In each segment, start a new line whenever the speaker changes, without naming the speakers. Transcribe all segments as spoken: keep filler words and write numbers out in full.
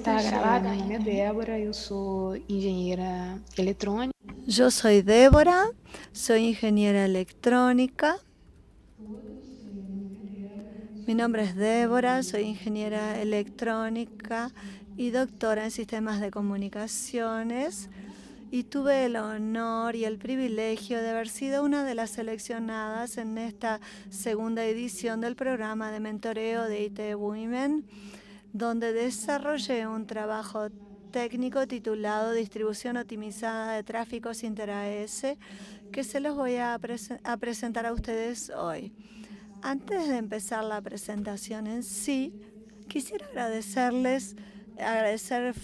Está gravado. Meu nome é Débora, eu sou engenheira eletrônica.
Yo soy Débora, soy ingeniera electrónica. Mi nombre es Débora, soy ingeniera electrónica y doctora en sistemas de comunicaciones. Y tuve el honor y el privilegio de haber sido una de las seleccionadas en esta segunda edición del programa de mentoreo de I T Women, donde desarrollé un trabajo técnico titulado Distribución Optimizada de Tráficos Inter-A S, que se los voy a, presen a presentar a ustedes hoy. Antes de empezar la presentación en sí, quisiera agradecerles, agradecer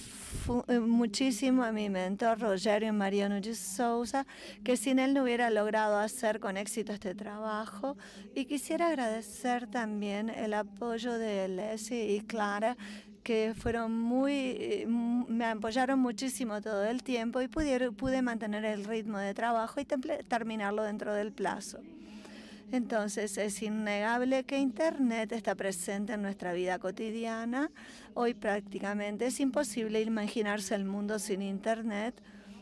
muchísimo a mi mentor, Rogerio Mariano de Souza, que sin él no hubiera logrado hacer con éxito este trabajo. Y quisiera agradecer también el apoyo de Leslie y Clara, que fueron muy, me apoyaron muchísimo todo el tiempo y pudieron, pude mantener el ritmo de trabajo y terminarlo dentro del plazo. Entonces, es innegable que Internet está presente en nuestra vida cotidiana. Hoy prácticamente es imposible imaginarse el mundo sin Internet,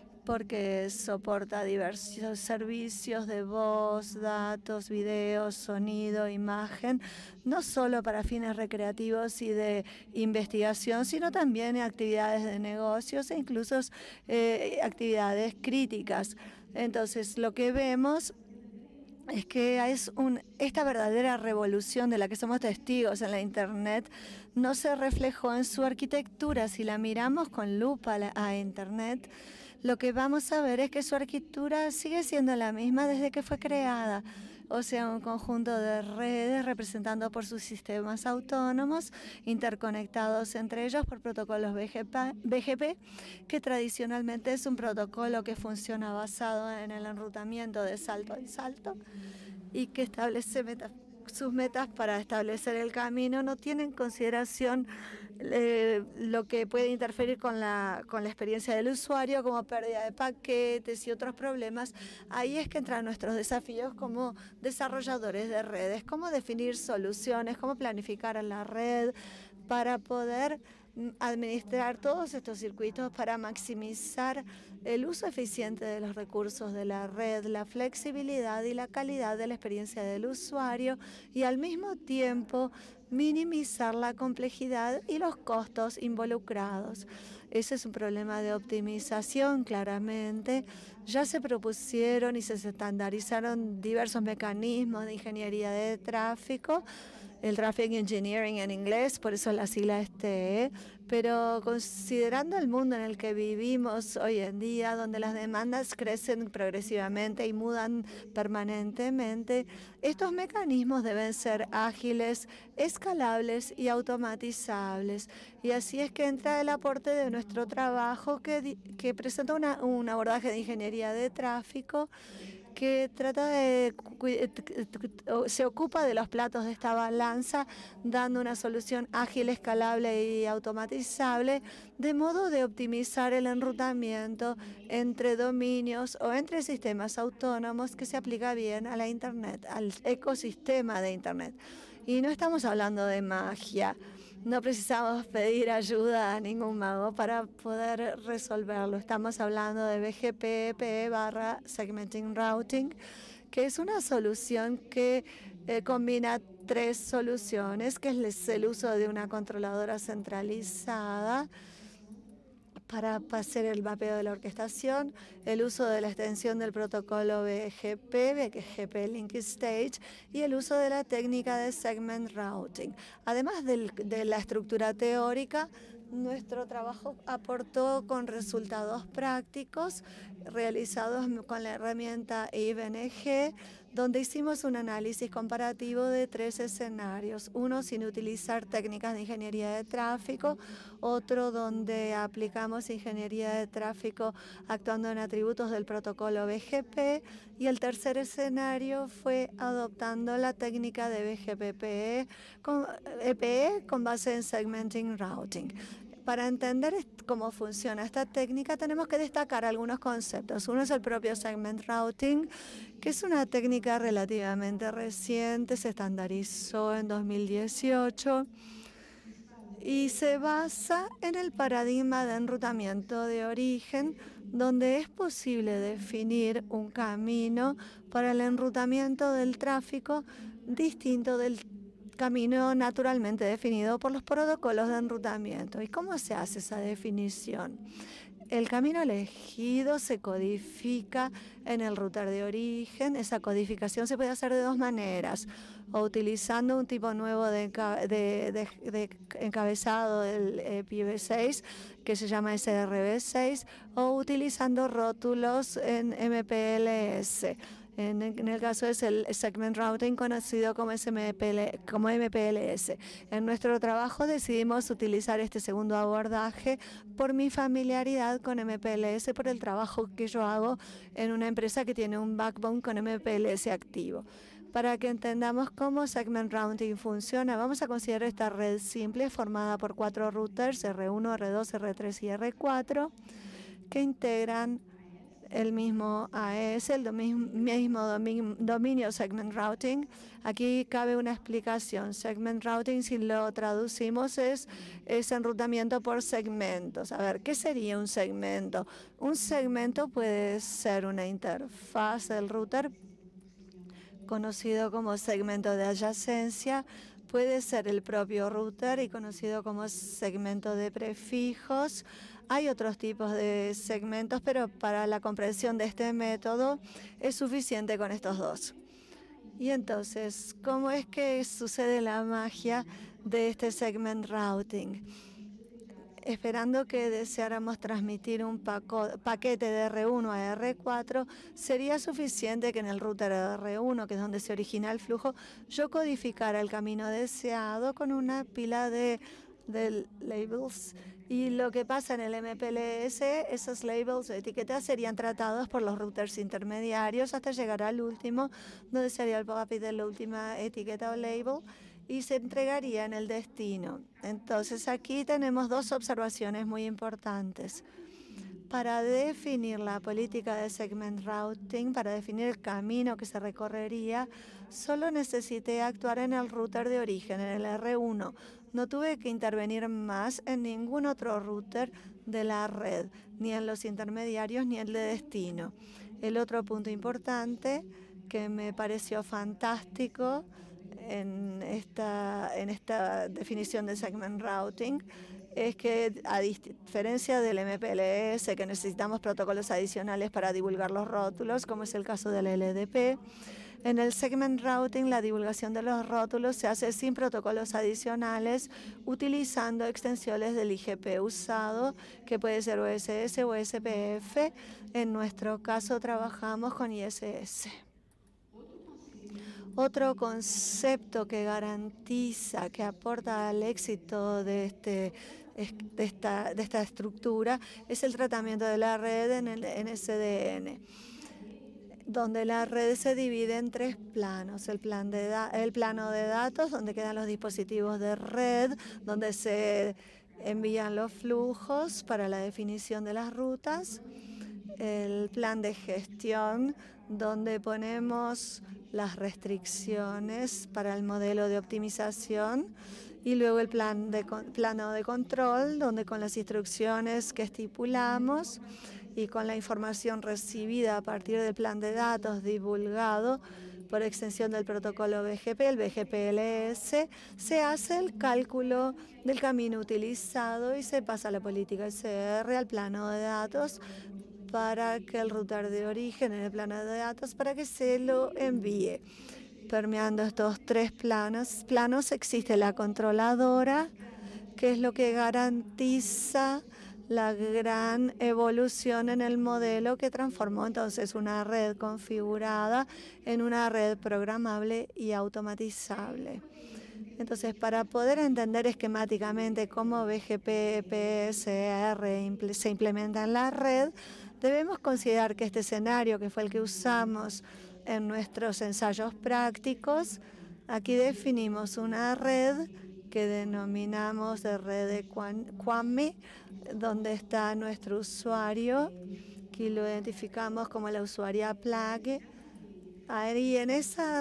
porque soporta diversos servicios de voz, datos, videos, sonido, imagen, no solo para fines recreativos y de investigación, sino también actividades de negocios e incluso eh, actividades críticas. Entonces, lo que vemos es que es un, esta verdadera revolución de la que somos testigos en la Internet no se reflejó en su arquitectura. Si la miramos con lupa a, la, a Internet, lo que vamos a ver es que su arquitectura sigue siendo la misma desde que fue creada. O sea, un conjunto de redes representando por sus sistemas autónomos, interconectados entre ellos por protocolos B G P, que tradicionalmente es un protocolo que funciona basado en el enrutamiento de salto en salto y que establece metas, sus metas para establecer el camino, no tiene en consideración eh, lo que puede interferir con la, con la experiencia del usuario, como pérdida de paquetes y otros problemas. Ahí es que entran nuestros desafíos como desarrolladores de redes, cómo definir soluciones, cómo planificar en la red para poder administrar todos estos circuitos para maximizar el uso eficiente de los recursos de la red, la flexibilidad y la calidad de la experiencia del usuario y al mismo tiempo minimizar la complejidad y los costos involucrados. Ese es un problema de optimización, claramente. Ya se propusieron y se estandarizaron diversos mecanismos de ingeniería de tráfico, el Traffic Engineering en inglés, por eso la sigla es T E, pero considerando el mundo en el que vivimos hoy en día, donde las demandas crecen progresivamente y mudan permanentemente, estos mecanismos deben ser ágiles, escalables y automatizables. Y así es que entra el aporte de nuestro trabajo que, que presenta una, un abordaje de ingeniería de tráfico que trata de, se ocupa de los platos de esta balanza, dando una solución ágil, escalable y automatizable, de modo de optimizar el enrutamiento entre dominios o entre sistemas autónomos que se aplica bien a la Internet, al ecosistema de Internet. Y no estamos hablando de magia. No precisamos pedir ayuda a ningún mago para poder resolverlo. Estamos hablando de B G P P barra Segmenting Routing, que es una solución que eh, combina tres soluciones, que es el uso de una controladora centralizada para hacer el mapeo de la orquestación, el uso de la extensión del protocolo B G P, B G P Link Stage, y el uso de la técnica de Segment Routing. Además del, de la estructura teórica, nuestro trabajo aportó con resultados prácticos realizados con la herramienta I V N G, donde hicimos un análisis comparativo de tres escenarios. Uno sin utilizar técnicas de ingeniería de tráfico, otro donde aplicamos ingeniería de tráfico actuando en atributos del protocolo B G P, y el tercer escenario fue adoptando la técnica de B G P E P E con base en Segmenting Routing. Para entender cómo funciona esta técnica tenemos que destacar algunos conceptos. Uno es el propio Segment Routing, que es una técnica relativamente reciente, se estandarizó en dos mil dieciocho y se basa en el paradigma de enrutamiento de origen, donde es posible definir un camino para el enrutamiento del tráfico distinto del camino naturalmente definido por los protocolos de enrutamiento. ¿Y cómo se hace esa definición? El camino elegido se codifica en el router de origen. Esa codificación se puede hacer de dos maneras, o utilizando un tipo nuevo de, de, de, de encabezado del eh, I P v seis, que se llama S R V seis, o utilizando rótulos en M P L S. En, en el caso es el Segment Routing, conocido como, S M P L, como M P L S. En nuestro trabajo decidimos utilizar este segundo abordaje por mi familiaridad con M P L S, por el trabajo que yo hago en una empresa que tiene un backbone con M P L S activo. Para que entendamos cómo Segment Routing funciona, vamos a considerar esta red simple formada por cuatro routers, R uno, R dos, R tres y R cuatro, que integran el mismo A E S, el mismo dominio Segment Routing. Aquí cabe una explicación. Segment Routing, si lo traducimos, es, es enrutamiento por segmentos. A ver, ¿qué sería un segmento? Un segmento puede ser una interfaz del router, conocido como segmento de adyacencia, puede ser el propio router y conocido como segmento de prefijos. Hay otros tipos de segmentos, pero para la comprensión de este método es suficiente con estos dos. Y entonces, ¿cómo es que sucede la magia de este segment routing? Esperando que deseáramos transmitir un paquete de R uno a R cuatro, sería suficiente que en el router de R uno, que es donde se origina el flujo, yo codificara el camino deseado con una pila de, de labels. Y lo que pasa en el M P L S, esos labels o etiquetas serían tratados por los routers intermediarios hasta llegar al último, donde sería el pop-up de la última etiqueta o label, y se entregaría en el destino. Entonces aquí tenemos dos observaciones muy importantes. Para definir la política de segment routing, para definir el camino que se recorrería, solo necesité actuar en el router de origen, en el R uno. No tuve que intervenir más en ningún otro router de la red, ni en los intermediarios ni en el de destino. El otro punto importante que me pareció fantástico en esta, en esta definición de segment routing es que, a diferencia del M P L S, que necesitamos protocolos adicionales para divulgar los rótulos, como es el caso del L D P, en el segment routing la divulgación de los rótulos se hace sin protocolos adicionales, utilizando extensiones del I G P usado, que puede ser O S S o S P F. En nuestro caso trabajamos con I S S. Otro concepto que garantiza, que aporta al éxito de, este, de, esta, de esta estructura es el tratamiento de la red en el N S D N, donde la red se divide en tres planos. El, plan de el plano de datos, donde quedan los dispositivos de red, donde se envían los flujos para la definición de las rutas. El plan de gestión, donde ponemos las restricciones para el modelo de optimización, y luego el plan de, plano de control, donde con las instrucciones que estipulamos y con la información recibida a partir del plan de datos divulgado por extensión del protocolo B G P, el B G P L S, se hace el cálculo del camino utilizado y se pasa a la política S R, al plano de datos, para que el router de origen en el plano de datos, para que se lo envíe. Permeando estos tres planos, planos existe la controladora, que es lo que garantiza la gran evolución en el modelo que transformó entonces una red configurada en una red programable y automatizable. Entonces, para poder entender esquemáticamente cómo B G P, P S R se implementa en la red, debemos considerar que este escenario, que fue el que usamos en nuestros ensayos prácticos, aquí definimos una red que denominamos de red de Kwame, donde está nuestro usuario, que lo identificamos como la usuaria Plague. Ahí en esa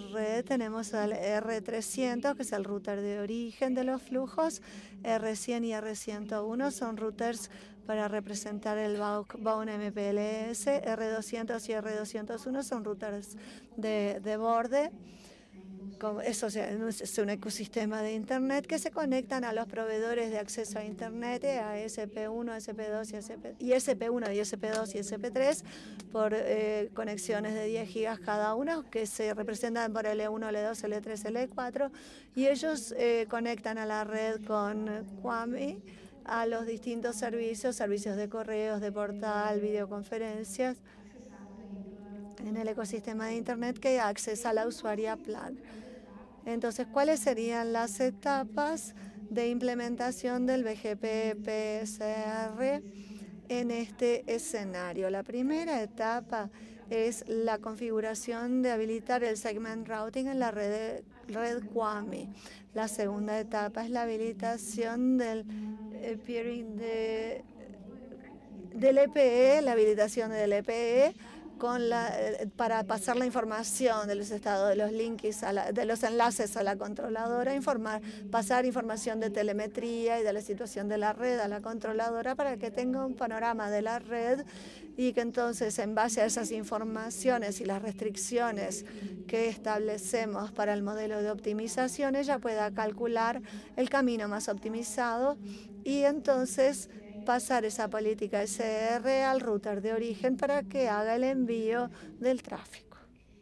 red tenemos al R trescientos, que es el router de origen de los flujos. R cien y R ciento uno son routers para representar el backbone M P L S. R doscientos y R doscientos uno son routers de, de borde. Eso es un ecosistema de Internet que se conectan a los proveedores de acceso a Internet, a S P uno, S P dos y, S P, y S P uno y S P dos y S P tres por eh, conexiones de diez gigas cada uno, que se representan por L uno, L dos, L tres, L cuatro, y ellos eh, conectan a la red con QAMI a los distintos servicios, servicios de correos, de portal, videoconferencias, en el ecosistema de Internet que accesa la usuaria Plug. Entonces, ¿cuáles serían las etapas de implementación del B G P P S R en este escenario? La primera etapa es la configuración de habilitar el segment routing en la red, red QAMI. La segunda etapa es la habilitación del eh, peering de, del E P E, la habilitación del E P E, Con la, para pasar la información de los estados de los links, a la, de los enlaces a la controladora, informar, pasar información de telemetría y de la situación de la red a la controladora para que tenga un panorama de la red y que entonces en base a esas informaciones y las restricciones que establecemos para el modelo de optimización, ella pueda calcular el camino más optimizado y entonces pasar esa política S R al router de origen para que haga el envío del tráfico.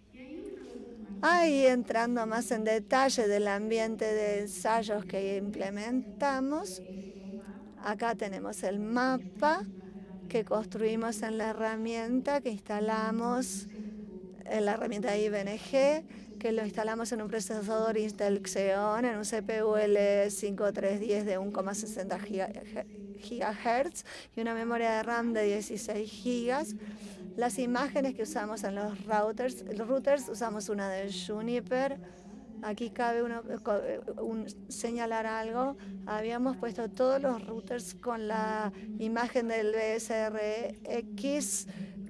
Ahí entrando más en detalle del ambiente de ensayos que implementamos, acá tenemos el mapa que construimos en la herramienta que instalamos, en la herramienta I B N G, que lo instalamos en un procesador Intel Xeon, en un C P U L cinco tres uno cero de uno coma sesenta gigahertz y una memoria de RAM de dieciséis gigas. Las imágenes que usamos en los routers, los routers usamos una de Juniper. Aquí cabe uno, un, señalar algo. Habíamos puesto todos los routers con la imagen del B S R X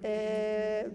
eh,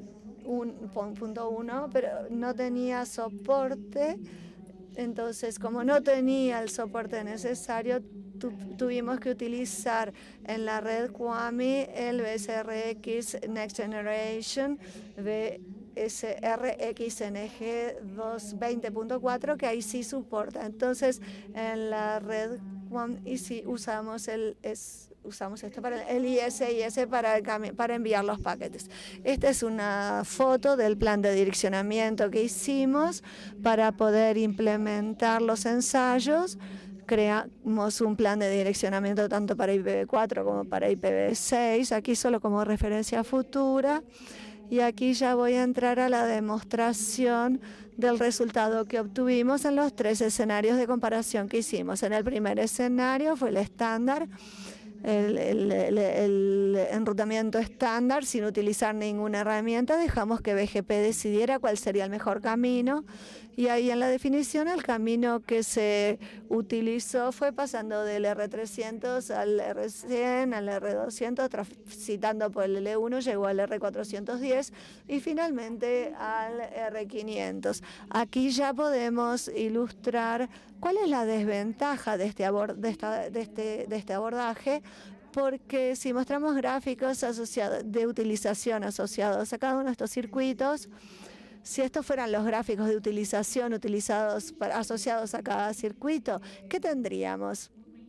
punto uno, pero no tenía soporte. Entonces, como no tenía el soporte necesario, tu, tuvimos que utilizar en la red QAMI el B S R X Next Generation, B S R X N G doscientos veinte punto cuatro, que ahí sí soporta. Entonces, en la red QAMI sí usamos el es, usamos esto para el I S I S para, el, para enviar los paquetes. Esta es una foto del plan de direccionamiento que hicimos para poder implementar los ensayos. Creamos un plan de direccionamiento tanto para I P v cuatro como para I P v seis, aquí solo como referencia futura. Y aquí ya voy a entrar a la demostración del resultado que obtuvimos en los tres escenarios de comparación que hicimos. En el primer escenario fue el estándar, el, el, el, el enrutamiento estándar sin utilizar ninguna herramienta. Dejamos que B G P decidiera cuál sería el mejor camino. Y ahí en la definición el camino que se utilizó fue pasando del R trescientos al R cien, al R doscientos, transitando por el L uno, llegó al R cuatrocientos diez y finalmente al R quinientos. Aquí ya podemos ilustrar cuál es la desventaja de este, abord de esta, de este, de este abordaje, porque si mostramos gráficos asociados de utilización asociados a cada uno de estos circuitos, si estos fueran los gráficos de utilización utilizados para, asociados a cada circuito, ¿qué tendríamos?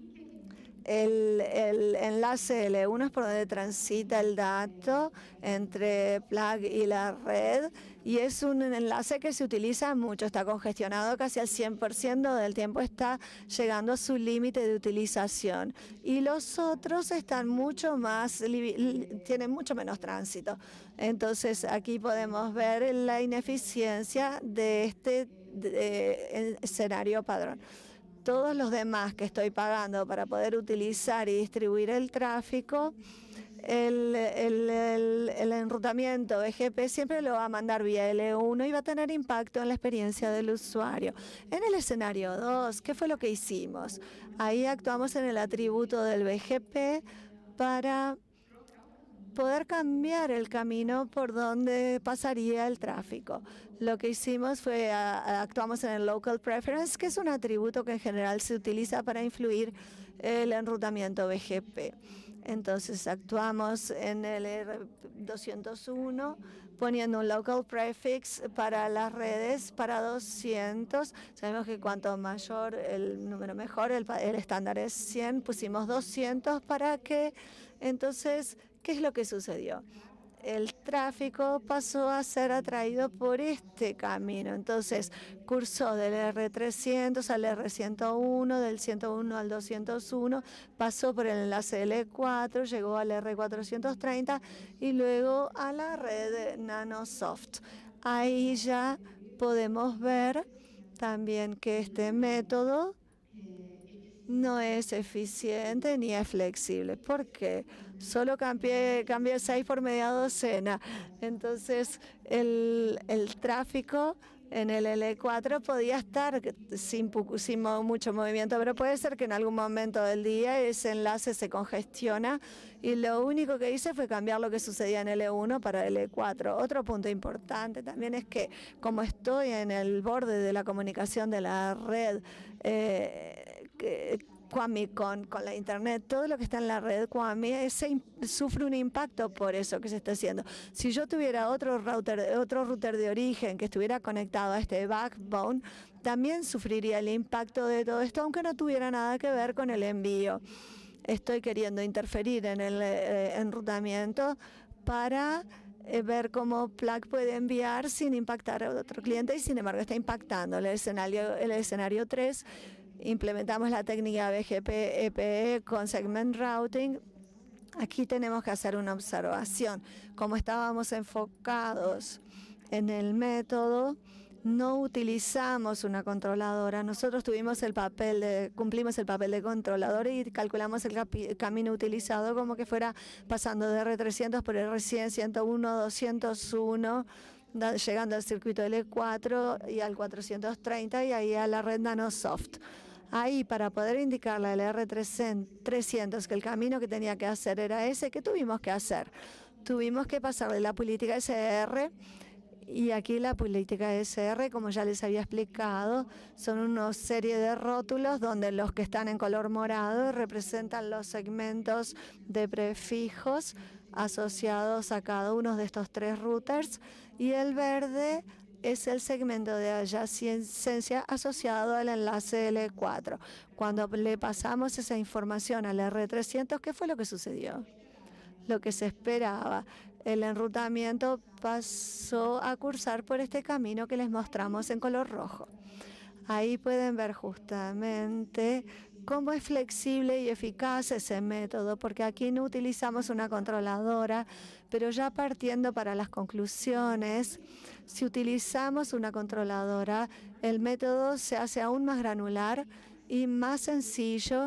El, el enlace L uno es por donde transita el dato entre Plug y la red y es un enlace que se utiliza mucho, está congestionado casi al cien por ciento del tiempo, está llegando a su límite de utilización y los otros están mucho más, tienen mucho menos tránsito. Entonces aquí podemos ver la ineficiencia de este de, escenario padrón. Todos los demás que estoy pagando para poder utilizar y distribuir el tráfico, el, el, el, el enrutamiento B G P siempre lo va a mandar vía L uno y va a tener impacto en la experiencia del usuario. En el escenario dos, ¿qué fue lo que hicimos? Ahí actuamos en el atributo del B G P para poder cambiar el camino por donde pasaría el tráfico. Lo que hicimos fue, a, actuamos en el Local Preference, que es un atributo que en general se utiliza para influir el enrutamiento B G P. Entonces actuamos en el R doscientos uno poniendo un local prefix para las redes para doscientos. Sabemos que cuanto mayor el número mejor, el, el estándar es cien, pusimos doscientos para que, entonces, ¿qué es lo que sucedió? El tráfico pasó a ser atraído por este camino. Entonces, cursó del R trescientos al R ciento uno, del ciento uno al doscientos uno, pasó por el enlace L cuatro, llegó al R cuatrocientos treinta y luego a la red Nanosoft. Ahí ya podemos ver también que este método no es eficiente ni es flexible. ¿Por qué? Solo cambié, cambié seis por media docena. Entonces, el, el tráfico en el L cuatro podía estar sin, sin mucho movimiento, pero puede ser que en algún momento del día ese enlace se congestiona y lo único que hice fue cambiar lo que sucedía en L uno para L cuatro. Otro punto importante también es que como estoy en el borde de la comunicación de la red eh, que, Kwame con, con la Internet, todo lo que está en la red Kwame ese, sufre un impacto por eso que se está haciendo. Si yo tuviera otro router, otro router de origen que estuviera conectado a este backbone, también sufriría el impacto de todo esto, aunque no tuviera nada que ver con el envío. Estoy queriendo interferir en el eh, enrutamiento para eh, ver cómo Plug puede enviar sin impactar a otro cliente y sin embargo está impactando. El escenario, el escenario tres, implementamos la técnica B G P E P E con Segment Routing. Aquí tenemos que hacer una observación. Como estábamos enfocados en el método, no utilizamos una controladora. Nosotros tuvimos el papel de, cumplimos el papel de controlador y calculamos el camino utilizado como que fuera pasando de R trescientos por R cien, ciento uno, doscientos uno, llegando al circuito L cuatro y al cuatrocientos treinta y ahí a la red Nanosoft. Ahí, para poder indicarle al R trescientos que el camino que tenía que hacer era ese, ¿qué tuvimos que hacer? Tuvimos que pasarle la política S R. Y aquí la política S R, como ya les había explicado, son una serie de rótulos donde los que están en color morado representan los segmentos de prefijos asociados a cada uno de estos tres routers y el verde es el segmento de adyacencia asociado al enlace L cuatro. Cuando le pasamos esa información al R trescientos, ¿qué fue lo que sucedió? Lo que se esperaba. El enrutamiento pasó a cursar por este camino que les mostramos en color rojo. Ahí pueden ver justamente cómo es flexible y eficaz ese método, porque aquí no utilizamos una controladora, pero ya partiendo para las conclusiones, si utilizamos una controladora, el método se hace aún más granular y más sencillo,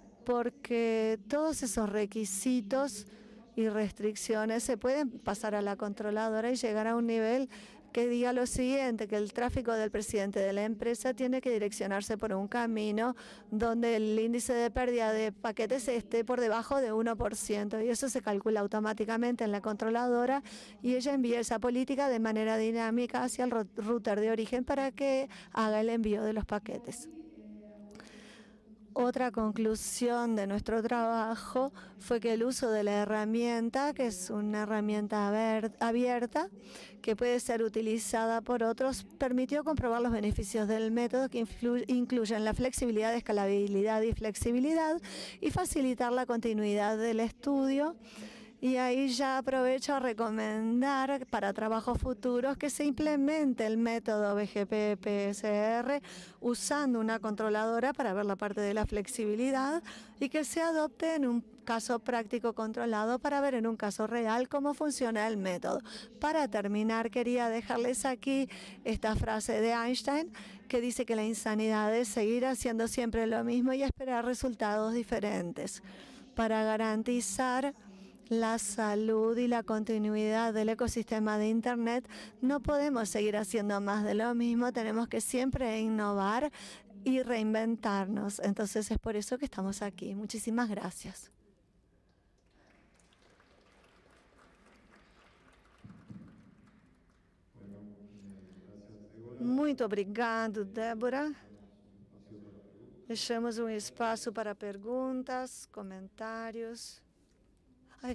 porque todos esos requisitos y restricciones se pueden pasar a la controladora y llegar a un nivel que diga lo siguiente, que el tráfico del presidente de la empresa tiene que direccionarse por un camino donde el índice de pérdida de paquetes esté por debajo de uno por ciento y eso se calcula automáticamente en la controladora y ella envía esa política de manera dinámica hacia el router de origen para que haga el envío de los paquetes. Otra conclusión de nuestro trabajo fue que el uso de la herramienta, que es una herramienta abierta, que puede ser utilizada por otros, permitió comprobar los beneficios del método que incluyen la flexibilidad, escalabilidad y flexibilidad y facilitar la continuidad del estudio. Y ahí ya aprovecho a recomendar para trabajos futuros que se implemente el método B G P P S R usando una controladora para ver la parte de la flexibilidad y que se adopte en un caso práctico controlado para ver en un caso real cómo funciona el método. Para terminar, quería dejarles aquí esta frase de Einstein que dice que la insanidad es seguir haciendo siempre lo mismo y esperar resultados diferentes. Para garantizar la salud y la continuidad del ecosistema de Internet, no podemos seguir haciendo más de lo mismo, tenemos que siempre innovar y reinventarnos. Entonces es por eso que estamos aquí. Muchísimas gracias. Muito obrigado, Débora. Deixamos um espaço para perguntas, comentários. Ai.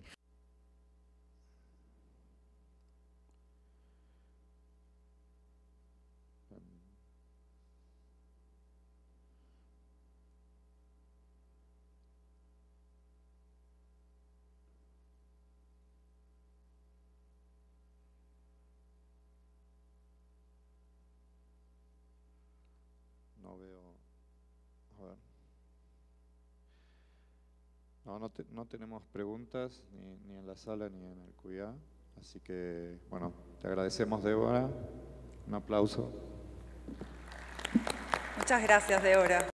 No veo. A ver. No, no, te, no tenemos preguntas ni, ni en la sala ni en el Q I A. Así que, bueno, te agradecemos, Débora. Un aplauso.
Muchas gracias, Débora.